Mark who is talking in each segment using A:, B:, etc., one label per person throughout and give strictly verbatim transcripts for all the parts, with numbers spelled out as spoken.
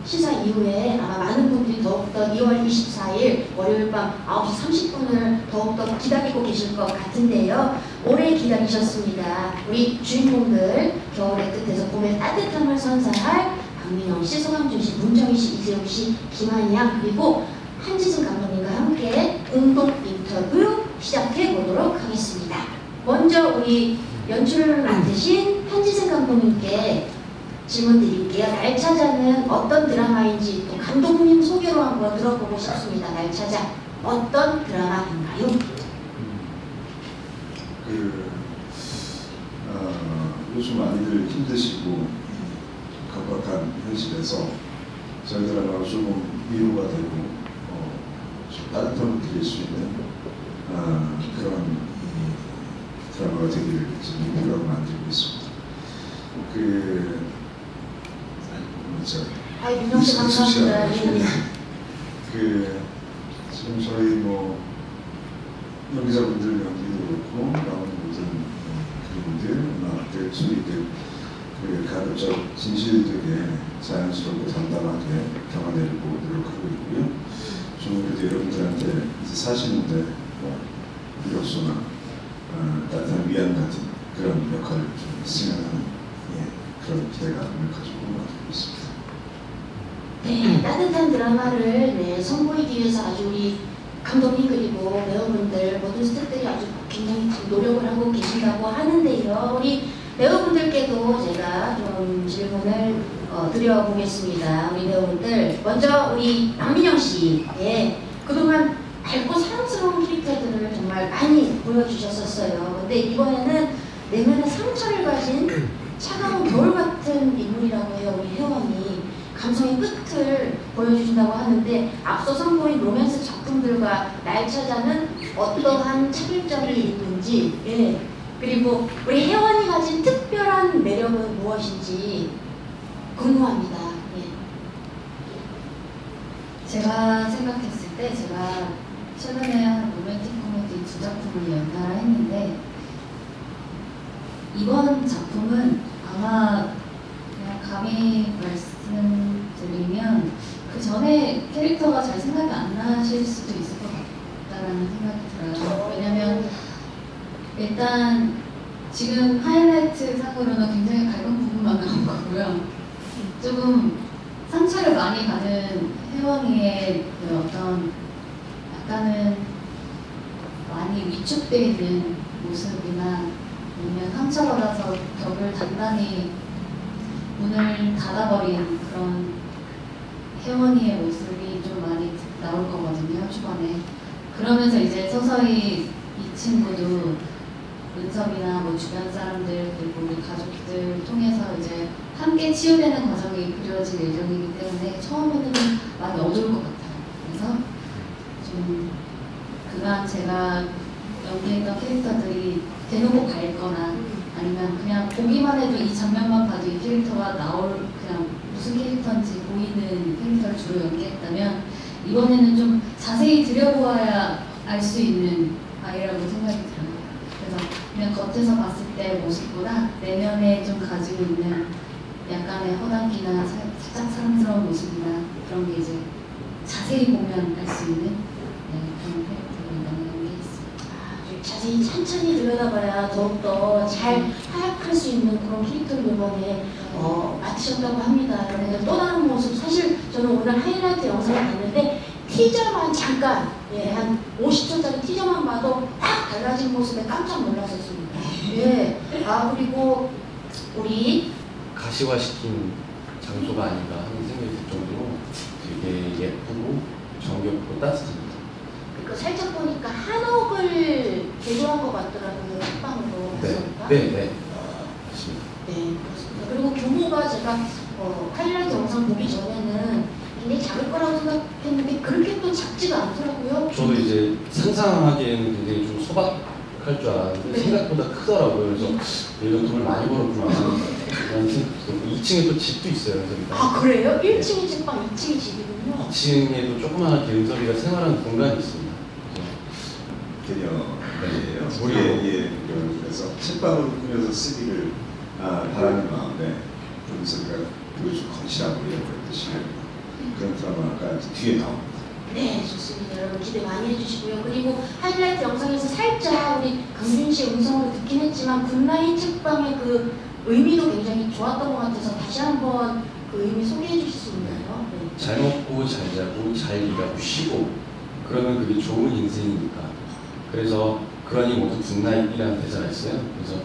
A: 시사 이후에 아마 많은 분들이 더욱더 이월 이십사일 월요일 밤 아홉 시 삼십 분을 더욱더 기다리고 계실 것 같은데요. 오래 기다리셨습니다. 우리 주인공들, 겨울의 끝에서 봄의 따뜻함을 선사할 박민영 씨, 송강준 씨, 문정희 씨, 이재용 씨, 김한희 양, 그리고 한지승 감독님과 함께 공동 인터뷰 시작해 보도록 하겠습니다. 먼저 우리 연출을 맡으신 한지승 감독님께 질문 드릴게요. 날찾아는 어떤 드라마인지 또 감독님 소개로 한번 들어보고 싶습니다. 날찾아 어떤 드라마인가요?
B: 그 어, 요즘 많이들 힘드시고 각박한 현실에서 저희 드라마가 조금 위로가 되고 어, 좀 따뜻함을 드릴 수 있는 어, 그런 드라마가 되기를 지금 노력을 만들고 있습니다. 그
A: 아, 윤정씨 감사합니다.
B: 그 지금 저희 뭐 연기자분들 연기도 그렇고 나오는 모든 그림들, 음악들, 소리들 그 가급적 진실되게 자연스럽고 담담하게 담아내려고 노력하고 있고요. 좀 그래도 여러분들한테 이제 사시는데 뭐 이력서나 어, 따뜻한 위안 같은 그런 역할을 좀 했으면 하는 예, 그런 기대감을 가지고 만들고 있습니다.
A: 네, 따뜻한 드라마를 네, 선보이기 위해서 아주 우리 감독님 그리고 배우분들 모든 스태프들이 아주 굉장히 노력을 하고 계신다고 하는데요. 우리 배우분들께도 제가 좀 질문을 어, 드려보겠습니다. 우리 배우분들 먼저 우리 박민영 씨, 예, 그동안 밝고 사랑스러운 캐릭터들을 정말 많이 보여주셨었어요. 근데 이번에는 내면에 상처를 가진 차가운 겨울 같은 인물이라고 해요. 우리 혜원이 감성의 끝을 보여주신다고 하는데 앞서 선보인 로맨스 작품들과 날찾아는 어떠한 차별점이 있는지, 예. 그리고 우리 혜원이 가진 특별한 매력은 무엇인지 궁금합니다. 예.
C: 제가 생각했을 때 제가 최근에 한 로맨틱 코미디 두 작품을 연달아 했는데 이번 작품은 아마 그냥 감히 말씀드리면 그 전에 캐릭터가 잘 생각이 안 나실 수도 있을 것 같다라는 생각이 들어요. 왜냐면 일단 지금 하이라이트 상으로는 굉장히 밝은 부분만 나온 거고요. 조금 상처를 많이 받은 혜원이의 그 어떤 약간은 많이 위축되어 있는 모습이나 아니면 상처받아서 벽을 단단히 문을 닫아버린 그런 혜원이의 모습이 좀 많이 나올 거거든요, 초반에. 그러면서 이제 서서히 이 친구도 은섭이나 뭐 주변 사람들 그리고 우리 가족들 통해서 이제 함께 치유되는 과정이 그려질 예정이기 때문에 처음에는 많이 어두울 것 같아요. 그래서 좀 그간 제가 연기했던 캐릭터들이 대놓고 밝거나 아니면 그냥 보기만 해도 이 장면만 봐도 이 캐릭터가 나올 그냥 무슨 캐릭터인지 보이는 캐릭터를 주로 연기했다면 이번에는 좀 자세히 들여보아야 알 수 있는 아이라고 생각이 들어요. 그래서 그냥 겉에서 봤을 때 모습보다 내면에 좀 가지고 있는 약간의 허당기나 사, 살짝 사랑스러운 모습이나 그런 게 이제 자세히 보면 알 수 있는 네, 그런 캐릭터를 이번에 연기했습니다.
A: 아, 자세히 천천히 들여다봐야 더욱더 잘 파악할 수 있는 그런 캐릭터를 이번에 어, 맡으셨다고 합니다. 그런데 또 다른 모습, 사실 저는 오늘 하이라이트 영상을 봤는데 티저만 잠깐, 예, 한 오십 초짜리 티저만 봐도 확 달라진 모습에 깜짝 놀랐었습니다. 예. 아, 그리고 우리
D: 가시화시킨 장소가 아닌가 하는 생각이 들 정도로 되게 예쁘고 정겹고 따뜻합니다.
A: 그 살짝 보니까 한옥을 개조한 것 같더라고요. 식빵으로.
D: 네, 네, 네. 맞습니다.
A: 네, 그렇습니다. 그리고 규모가 제가 어, 하이라이트 영상 보기 전에는 굉장히 작을 거라고 생각했는데 그렇게 또 작지가 않더라고요.
D: 저도 이제 상상하기에는 굉장히 좀 소박할 줄 알았는데 네. 생각보다 크더라고요. 그래서 이런 돈을 많이 벌었구나 라는 생각도 들고 이 층에 또 집도 있어요. 은섭이가.
A: 아, 그래요? 일 층이 집방, 이 층이 집이군요.
D: 이 층에도 조그마한 은섭이가 생활하는 공간이 있습니다.
B: 개념이에요. 우리의 그래서 책방으로 꾸며서 쓰기를 아, 바라는 마음에 은섭이가 보여준 건실한 우리의 뜻이 그런 드라마가 이제 뒤에 나옵니다.
A: 네, 좋습니다. 여러분 기대 많이 해주시고요. 그리고 하이라이트 영상에서 살짝 우리 강준 씨의 음성을 듣긴 했지만 굿나잇 책방의 그 의미도 굉장히 좋았던 것 같아서 다시 한번 그 의미 소개해 주실 수 있나요? 네.
D: 잘 먹고 잘 자고 잘 일하고 쉬고 그러면 그게 좋은 인생이니까. 그래서 그러니 모두 굿나잇이라는 대사가 있어요. 그래서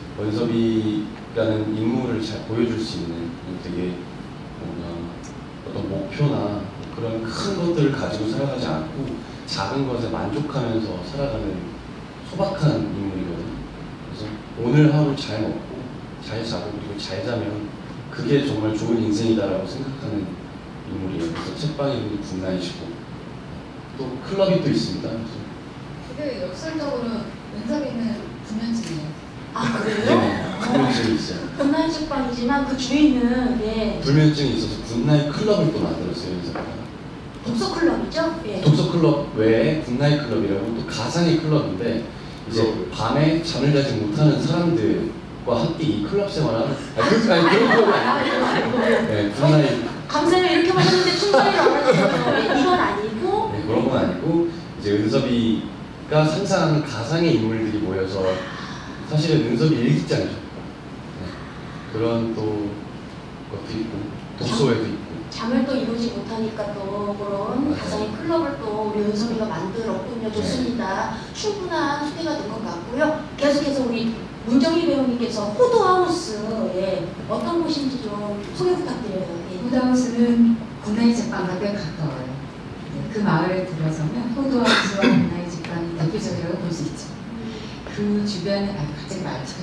D: 원섭이라는 인물을 잘 보여줄 수 있는 되게 뭔가 어떤 목표나 그런 큰 것들을 가지고 살아가지 않고 작은 것에 만족하면서 살아가는 소박한 인물이거든요. 그래서 오늘 하루 잘 먹고 잘 자고 그리고 잘 자면 그게 정말 좋은 인생이다라고 생각하는 인물이에요. 그래서 책방이 모두 굿나잇이고 또 클럽이 또 있습니다. 그래서
C: 되게 역설적으로 은섭이는 불면증이에요.
A: 아 그래요?
D: 네, 불면증이 있어요.
A: 굿나잇 책방이지만 그 주인은 네,
D: 불면증이 있어서 굿나잇 클럽을 또 만들었어요. 그래서
A: 독서 클럽이죠? 예.
D: 독서 클럽 외에 굿나잇 클럽이라고 또 가상의 클럽인데 이제 밤에 잠을 자지 못하는 사람들과 함께 이 클럽 생활을 하는 아니, 그, 아니 그런 클럽이 아니고 네, 굿나잇
A: 감사해요. 이렇게만 했는데 충분히 알아주셨어요. 네, 이건 아니고
D: 네, 그런 건 아니고 이제 은섭이가 상상하는 가상의 인물들이 모여서 사실은 은섭이 일기장이죠. 네, 그런 또 것도 있고 독서회도 있고
A: 잠을 또 이루지 못하니까 또 그런
D: 맞아요.
A: 가상의 클럽을 또 우리 은섭이가 만들었군요. 좋습니다. 충분한 소개가 된 것 같고요. 계속해서 우리 문정희 배우님께서 호두하우스 예, 어떤 곳인지 좀 소개 부탁드려요. 예.
E: 호두하우스는 굿나잇 책방과 꽤 가까워요. 네, 그 마을에 들어서면 호두하우스와 굿나잇 책방이 대표적이라고 볼 수 있죠. 그 주변에 아, 갑자기 말투가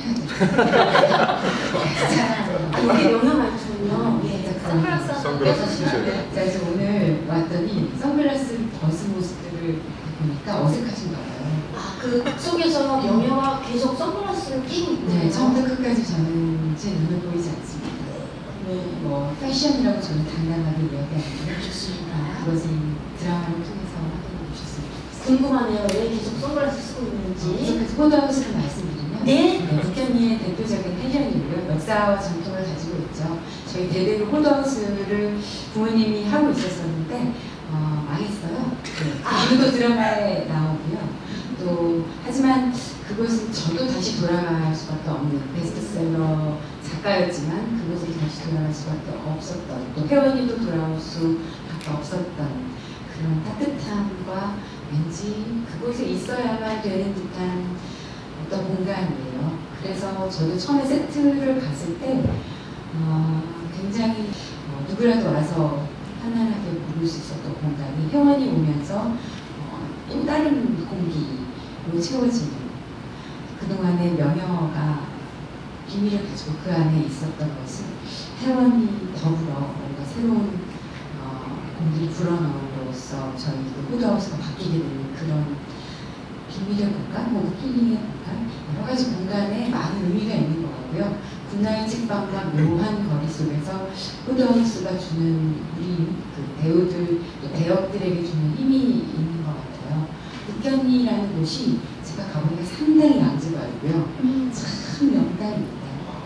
E: 심해야
A: 아, 여기 영화 말투군요. 예.
C: 선글라스 한번 껴주시면 돼요.
E: 그래서 오늘 왔더니 선글라스를 벗은 모습들을 보니까 어색하신가 봐요.
A: 아, 그 속에서 명예와 계속 선글라스를 끼고 있군요.
E: 네, 처음부터 끝까지 저는 제 눈에 보이지 않습니다.
A: 네.
E: 뭐 패션이라고 저는 당당하게 이야기하는데
A: 좋습니다.
E: 그것을 드라마를 통해서 확인해 주셨으면 좋겠습니다.
A: 궁금하네요. 왜 계속 선글라스 쓰고 있는지.
E: 계속해서 호두하우스를 말씀드리면
A: 네.
E: 북현리의 대표적인 헬련이고요. 역사와 전통을 가지고 있죠. 저희 대대로 호두하우스를 부모님이 하고 있었었는데 어, 망했어요. 네. 그도 드라마에 나오고요. 또 하지만 그것은 저도 다시 돌아갈 수밖에 없는 베스트셀러 작가였지만 그것을 다시 돌아갈 수밖에 없었던 또 회원님도 돌아올 수밖에 없었던 그런 따뜻함과 왠지 그곳에 있어야만 되는 듯한 어떤 공간이에요. 그래서 저도 처음에 세트를 갔을 때 어, 굉장히 어, 누구라도 와서 편안하게 부를 수 있었던 공간이 회원이 오면서 어, 또 다른 공기로 채워지는 그동안의 명예가 비밀을 가지고 그 안에 있었던 것을 회원이 더불어 뭔가 새로운 어, 공기를 불어넣음으로써 저희 그 호두하우스가 바뀌게 되는 그런 비밀의 공간, 혹은 힐링의 공간, 여러 가지 공간에 많은 의미가 있는 것 같고요. 굿나잇 책방과 묘한 거리 속에서 호두하우스가 주는 우리 그 배우들, 또 배역들에게 주는 힘이 있는 것 같아요. 북현리라는 곳이 제가 가보니까 상당히 양지바르고요.
A: 음.
E: 참 명당입니다.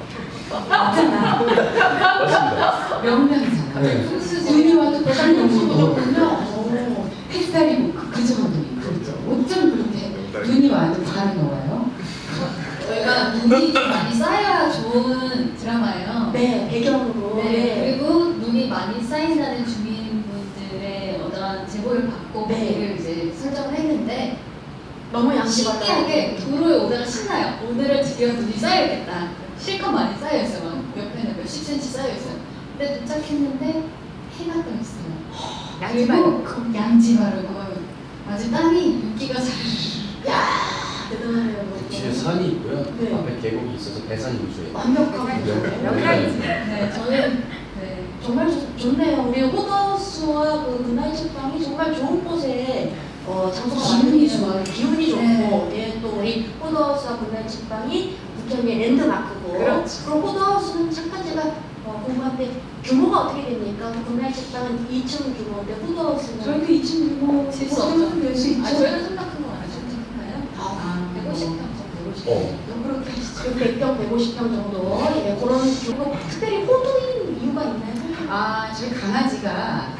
D: 맞습니다.
E: 명당이잖아요.
D: 네.
E: 눈이 와도 배달이 너무
A: 그렇군요.
E: 햇살이 뭐 그, 그 정도니 그렇죠. 어쩜 그렇게 눈이 와도 반이 녹아요?
C: 저희가 눈이 좀 많이 쌓여야 좋은 드라마예요.
A: 네, 배경으로.
C: 네, 그리고 눈이 많이 쌓인다는 주민분들의 어떤 제보를 받고
A: 네.
C: 거기를 이제 설정을 했는데
A: 너무 양심하다.
C: 신기하게 도로에 오다가 신나요. 오늘은 드디어 눈이 쌓여야겠다. 실컷 많이 쌓여있어요. 막 옆에는 몇십 센치 쌓여있어요. 근데 도착했는데 해가 떠 있어요.
E: 양지
C: 그리고
E: 바르고.
C: 양지 바르고 아주 땅이 윤기가 잘
A: 야 대단하네요.
D: 뒤에 산이 있고요.
A: 네.
D: 앞에 계곡이 있어서 배산 유수예요.
A: 완벽하게.
E: 명당이죠.
C: 네, 저는 네,
A: 정말 좋, 좋네요. 우리 호더스와 그 굿나잇 책방이 정말 좋은 곳에 어, 장소가
C: 기운이
A: 많은
C: 좋아요.
A: 기운이 좋고
C: 네.
A: 예, 또 우리 호더스와 굿나잇 책방이 북현리의 랜드마크고
C: 그렇죠.
A: 그럼 호더스는 잠깐 제가 어, 공부할 때 규모가 어떻게 됩니까? 굿나잇 책방은 이 층 규모인데 호더스는
E: 저희도 이 층 규모
C: 칠수 없죠.
E: 될수 있죠.
C: 아, 저희는 생각한 건 아니죠. 생각하나요?
A: 아,
C: 백오십 평 정도.
D: 어.
E: 그렇게 하시죠.
A: 그 백 평, 백오십 평 정도 예, 그런 규모 특별히 호두인 이유가 있나요?
E: 아, 저희 강아지가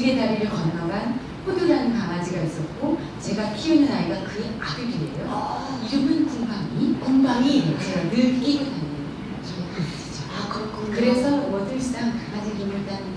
E: 길의 다리를 건너간 호두라는 강아지가 있었고 제가 키우는 아이가 그의 아들이에요.
A: 아,
E: 이름은 궁방이.
A: 공방이.
E: 제가 늘 끼고 다니는 저희 강아지죠.
A: 아, 그렇군요.
E: 그래서 워들상 강아지 이름을 딴